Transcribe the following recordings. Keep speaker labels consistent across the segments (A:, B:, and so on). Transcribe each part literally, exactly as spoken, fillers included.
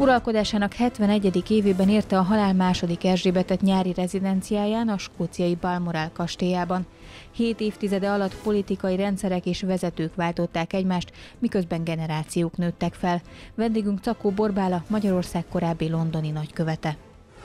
A: Uralkodásának hetvenegyedik évében érte a halál második Erzsébetet nyári rezidenciáján, a skóciai Balmoral kastélyában. Hét évtizede alatt politikai rendszerek és vezetők váltották egymást, miközben generációk nőttek fel. Vendégünk Czakó Borbála, Magyarország korábbi londoni nagykövete.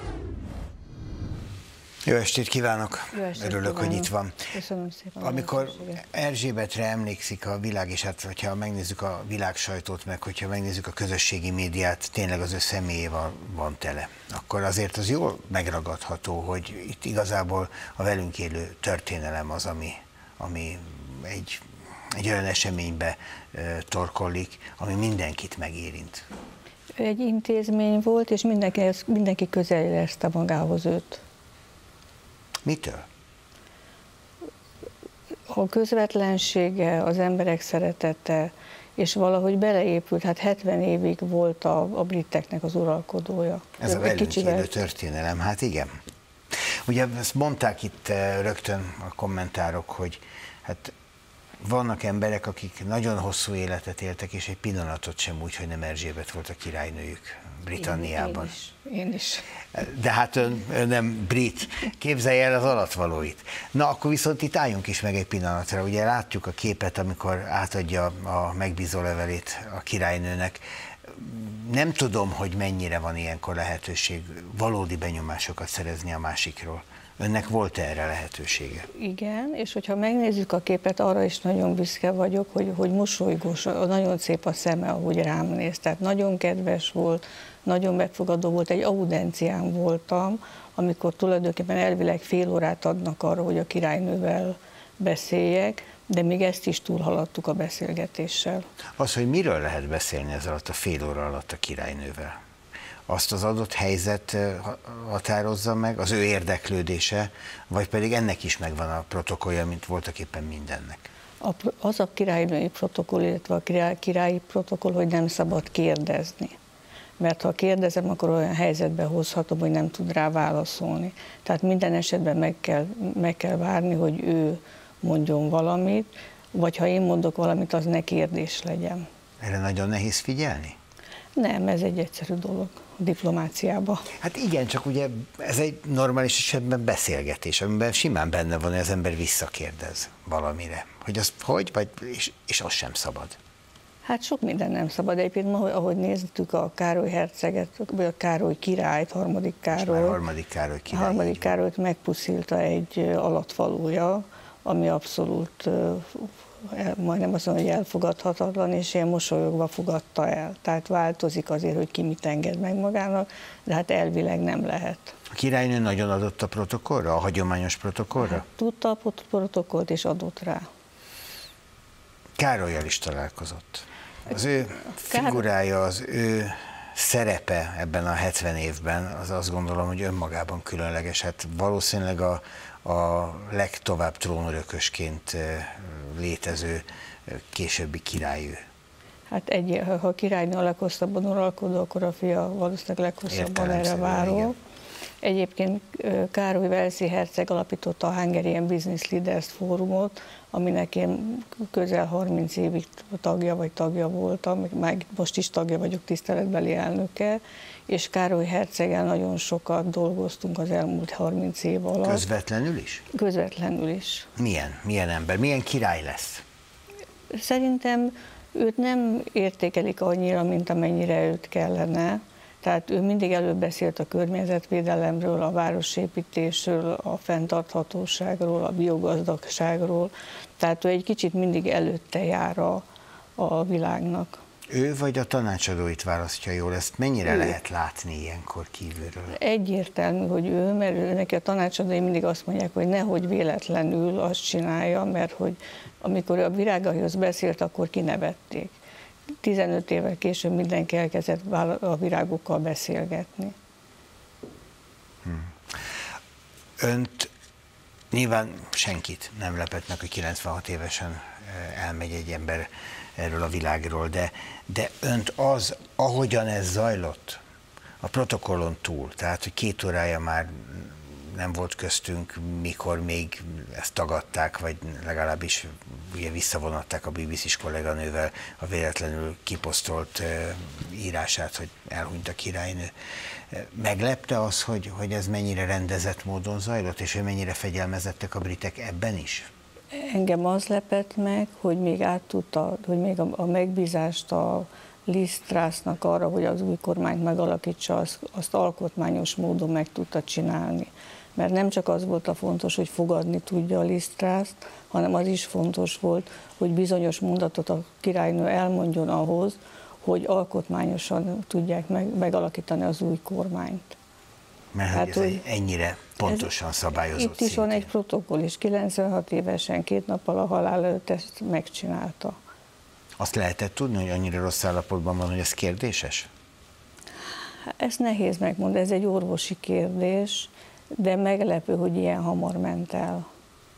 B: Jó estét kívánok!
C: Jó estét
B: Örülök,
C: kívánok.
B: hogy itt van.
C: Köszönöm szépen.
B: Amikor Erzsébetre emlékszik a világ, és hát hogyha megnézzük a világ sajtót, meg hogyha megnézzük a közösségi médiát, tényleg az ő személyével van tele, akkor azért az jól megragadható, hogy itt igazából a velünk élő történelem az, ami, ami egy, egy olyan eseménybe e, torkollik, ami mindenkit megérint.
C: Ő egy intézmény volt, és mindenki, mindenki közel érezte magához őt.
B: Mitől?
C: A közvetlensége, az emberek szeretete, és valahogy beleépült, hát hetven évig volt a, a briteknek az uralkodója.
B: Ez a velünk élő történelem, hát igen. Ugye ezt mondták itt rögtön a kommentárok, hogy hát vannak emberek, akik nagyon hosszú életet éltek, és egy pillanatot sem úgy, hogy nem Erzsébet volt a királynőjük Britanniában.
C: Én, én is. Én is.
B: De hát ön, ön nem brit. Képzelje el az alatvalóit. Na, akkor viszont itt álljunk is meg egy pillanatra. Ugye látjuk a képet, amikor átadja a megbízó levelét a királynőnek. Nem tudom, hogy mennyire van ilyenkor lehetőség valódi benyomásokat szerezni a másikról. Önnek volt erre lehetősége?
C: Igen, és hogyha megnézzük a képet, arra is nagyon büszke vagyok, hogy, hogy mosolygós, nagyon szép a szeme, ahogy rám néz. Tehát nagyon kedves volt, nagyon megfogadó volt, egy audencián voltam, amikor tulajdonképpen elvileg fél órát adnak arra, hogy a királynővel beszéljek, de még ezt is túlhaladtuk a beszélgetéssel.
B: Az, hogy miről lehet beszélni ez alatt a fél óra alatt a királynővel? Azt az adott helyzet határozza meg, az ő érdeklődése, vagy pedig ennek is megvan a protokollja, mint voltak éppen mindennek?
C: A, az a királynői protokoll, illetve a király, királyi protokoll, hogy nem szabad kérdezni. Mert ha kérdezem, akkor olyan helyzetbe hozhatom, hogy nem tud rá válaszolni. Tehát minden esetben meg kell, meg kell várni, hogy ő mondjon valamit, vagy ha én mondok valamit, az ne kérdés legyen.
B: Erre nagyon nehéz figyelni?
C: Nem, ez egy egyszerű dolog a diplomáciában.
B: Hát igen, csak ugye ez egy normális esetben beszélgetés, amiben simán benne van, hogy az ember visszakérdez valamire. Hogy az hogy, vagy, és, és az sem szabad.
C: Hát sok minden nem szabad. Egyébként ma, ahogy néztük a Károly herceget, vagy a Károly királyt, harmadik Károly,
B: harmadik Károly király.
C: harmadik Károlyt megpuszilta egy alatvalója, ami abszolút majdnem azt mondom, hogy elfogadhatatlan, és ilyen mosolyogva fogadta el. Tehát változik azért, hogy ki mit enged meg magának, de hát elvileg nem lehet.
B: A királynő nagyon adott a protokollra, a hagyományos protokollra?
C: Hát, tudta a protokollt, és adott rá.
B: Károllyal is találkozott. Az ő figurája, az ő szerepe ebben a hetven évben, az azt gondolom, hogy önmagában különleges. Hát valószínűleg a, a legtovább trónörökösként létező későbbi királyő.
C: Hát egy, ha a királynő a leghosszabban uralkodó, akkor a fia valószínűleg leghosszabban erre váró. Egyébként Károly Walesi herceg alapította a Hungarian Business Leaders Fórumot, aminek én közel harminc évig tagja vagy tagja voltam, meg most is tagja vagyok, tiszteletbeli elnöke, és Károly herceggel nagyon sokat dolgoztunk az elmúlt harminc év alatt.
B: Közvetlenül is?
C: Közvetlenül is.
B: Milyen? Milyen ember? Milyen király lesz?
C: Szerintem őt nem értékelik annyira, mint amennyire őt kellene. Tehát ő mindig előbb beszélt a környezetvédelemről, a városépítésről, a fenntarthatóságról, a biogazdagságról. Tehát ő egy kicsit mindig előtte jár a, a világnak.
B: Ő vagy a tanácsadóit választja jól? Ezt mennyire
C: ő.
B: lehet látni ilyenkor kívülről?
C: Egyértelmű, hogy ő, mert ő, neki a tanácsadói mindig azt mondják, hogy nehogy véletlenül azt csinálja, mert hogy amikor a virágaihoz beszélt, akkor kinevették. tizenöt évvel később mindenki elkezdett a virágokkal beszélgetni.
B: Hmm. Önt nyilván senkit nem lepett meg, hogy kilencvenhat évesen elmegy egy ember erről a világról, de, de önt az, ahogyan ez zajlott, a protokollon túl, tehát hogy két órája már nem volt köztünk, mikor még ezt tagadták, vagy legalábbis ugye visszavonatták a bé bé cés kolléganővel a véletlenül kiposztolt írását, hogy elhunyt a királynő. Meglepte az, hogy, hogy ez mennyire rendezett módon zajlott, és hogy mennyire fegyelmezettek a britek ebben is?
C: Engem az lepett meg, hogy még át tudta, hogy még a, a megbízást a Liz Trussnak arra, hogy az új kormányt megalakítsa, azt, azt alkotmányos módon meg tudta csinálni. Mert nem csak az volt a fontos, hogy fogadni tudja a Liz Trusst, hanem az is fontos volt, hogy bizonyos mondatot a királynő elmondjon ahhoz, hogy alkotmányosan tudják meg, megalakítani az új kormányt.
B: Mert hát, ez egy ennyire pontosan szabályozott
C: Itt is szintén van egy protokoll, és kilencvenhat évesen, két nappal a halál előtt ezt megcsinálta.
B: Azt lehetett tudni, hogy annyira rossz állapotban van, hogy ez kérdéses?
C: Ez nehéz megmondani, ez egy orvosi kérdés, de meglepő, hogy ilyen hamar ment el.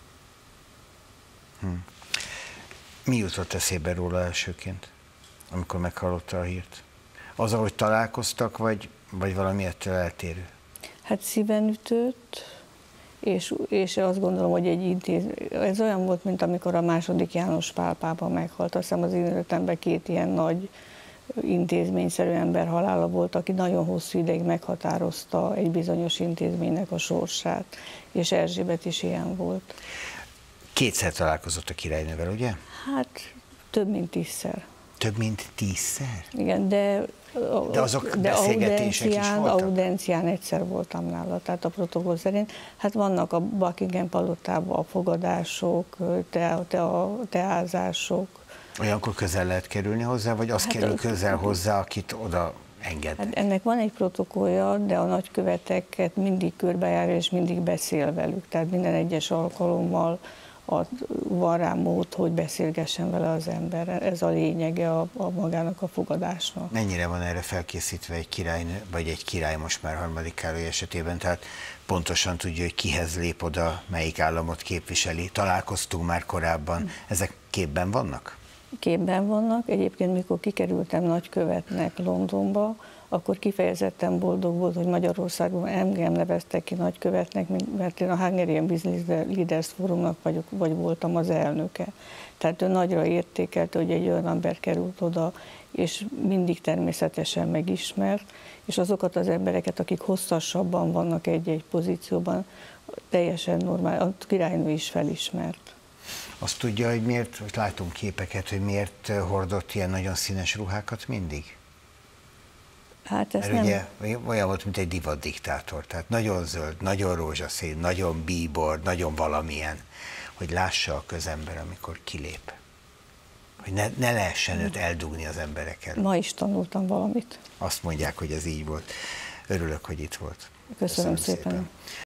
B: Hm. Mi jutott eszébe róla elsőként, amikor meghallotta a hírt? Az, ahogy találkoztak, vagy, vagy valami ettől eltérő?
C: Hát szíven ütött, és, és azt gondolom, hogy egy intéz... ez olyan volt, mint amikor a második János Pál pápa meghalt. Azt hiszem az életemben két ilyen nagy intézményszerű ember halála volt, aki nagyon hosszú ideig meghatározta egy bizonyos intézménynek a sorsát, és Erzsébet is ilyen volt.
B: Kétszer találkozott a királynővel, ugye?
C: Hát több mint tízszer.
B: Több mint tízszer?
C: Igen, de,
B: de azok
C: de
B: beszélgetések is voltak?
C: Audencián egyszer voltam nála, tehát a protokoll szerint. Hát vannak a Buckingham palotában a fogadások, te, te, a teázások.
B: Olyankor közel lehet kerülni hozzá, vagy az hát kerül az közel hozzá, akit oda engednek? Hát
C: ennek van egy protokollja, de a nagyköveteket mindig körbejárja, és mindig beszél velük. Tehát minden egyes alkalommal a, van rá mód, hogy beszélgessen vele az ember. Ez a lényege a, a magának a fogadásnak.
B: Mennyire van erre felkészítve egy királynő, vagy egy király most már harmadik Károly esetében? Tehát pontosan tudja, hogy kihez lép oda, melyik államot képviseli. Találkoztunk már korábban. Ezek képben vannak? Képben
C: vannak. Egyébként, mikor kikerültem nagykövetnek Londonba, akkor kifejezetten boldog volt, hogy Magyarországon engem neveztek ki nagykövetnek, mert én a Hungarian Business Leaders Forumnak vagyok, vagy voltam az elnöke. Tehát ő nagyra értékelte, hogy egy olyan ember került oda, és mindig természetesen megismert, és azokat az embereket, akik hosszasabban vannak egy-egy pozícióban, teljesen normál, a királynő is felismert.
B: Azt tudja, hogy miért, hogy látunk képeket, hogy miért hordott ilyen nagyon színes ruhákat mindig?
C: Hát ez
B: Mert
C: nem...
B: ugye olyan volt, mint egy divatdiktátor, tehát nagyon zöld, nagyon rózsaszín, nagyon bíbor, nagyon valamilyen, hogy lássa a közember, amikor kilép. Hogy ne, ne lehessen őt eldugni az emberek előtt.
C: Ma is tanultam valamit.
B: Azt mondják, hogy ez így volt. Örülök, hogy itt volt.
C: Köszönöm, Köszönöm szépen. szépen.